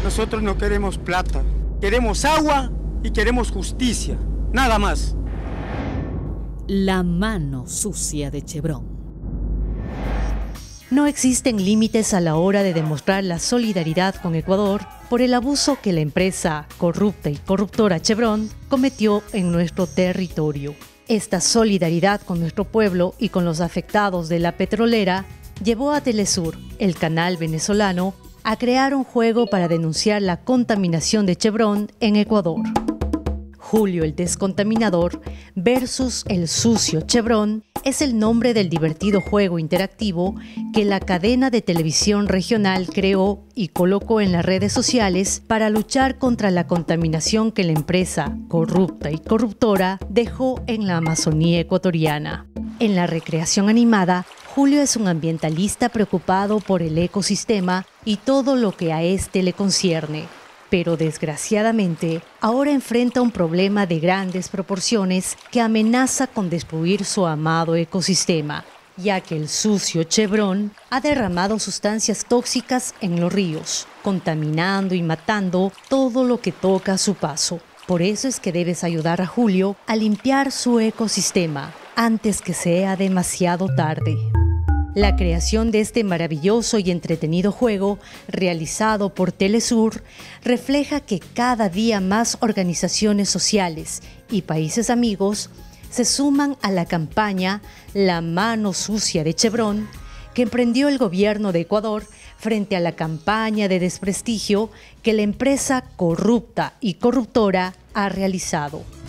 Nosotros no queremos plata, queremos agua y queremos justicia, nada más. La mano sucia de Chevron. No existen límites a la hora de demostrar la solidaridad con Ecuador por el abuso que la empresa corrupta y corruptora Chevron cometió en nuestro territorio. Esta solidaridad con nuestro pueblo y con los afectados de la petrolera llevó a Telesur, el canal venezolano, a crear un juego para denunciar la contaminación de Chevron en Ecuador. Julio el Descontaminador versus el Sucio Chevron es el nombre del divertido juego interactivo que la cadena de televisión regional creó y colocó en las redes sociales para luchar contra la contaminación que la empresa corrupta y corruptora dejó en la Amazonía ecuatoriana. En la recreación animada, Julio es un ambientalista preocupado por el ecosistema y todo lo que a este le concierne. Pero desgraciadamente, ahora enfrenta un problema de grandes proporciones que amenaza con destruir su amado ecosistema, ya que el sucio Chevron ha derramado sustancias tóxicas en los ríos, contaminando y matando todo lo que toca a su paso. Por eso es que debes ayudar a Julio a limpiar su ecosistema antes que sea demasiado tarde. La creación de este maravilloso y entretenido juego, realizado por Telesur, refleja que cada día más organizaciones sociales y países amigos se suman a la campaña La mano sucia de Chevron, que emprendió el gobierno de Ecuador frente a la campaña de desprestigio que la empresa corrupta y corruptora ha realizado.